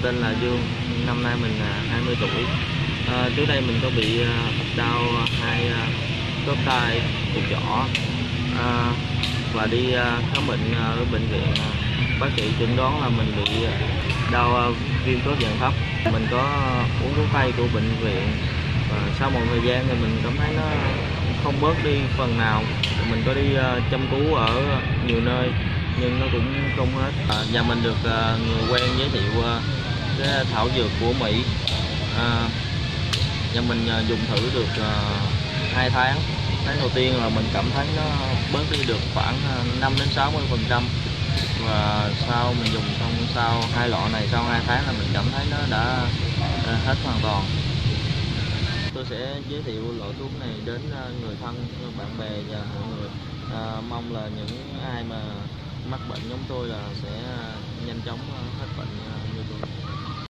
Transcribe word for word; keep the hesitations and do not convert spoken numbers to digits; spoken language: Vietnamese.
tên là Dương, năm nay mình là hai mươi tuổi. À, trước đây mình có bị ấp đau hai khớp tay, cột chỏ, à, và đi khám bệnh ở bệnh viện. Bác sĩ chẩn đoán là mình bị đau viêm khớp dạng thấp. Mình có uống thuốc tây của bệnh viện và sau một thời gian thì mình cảm thấy nó không bớt đi phần nào. Mình có đi chăm cứu ở nhiều nơi nhưng nó cũng không hết. À, và mình được người quen giới thiệu cái thảo dược của Mỹ. À, và mình dùng thử được hai tháng. Tháng đầu tiên là mình cảm thấy nó bớt đi được khoảng năm đến sáu mươi phần trăm, và sau mình dùng xong sau hai lọ này sau hai tháng là mình cảm thấy nó đã hết hoàn toàn. Tôi sẽ giới thiệu loại thuốc này đến người thân, bạn bè và mọi người. À, mong là những ai mà mắc bệnh giống tôi là sẽ nhanh chóng hết bệnh như tôi.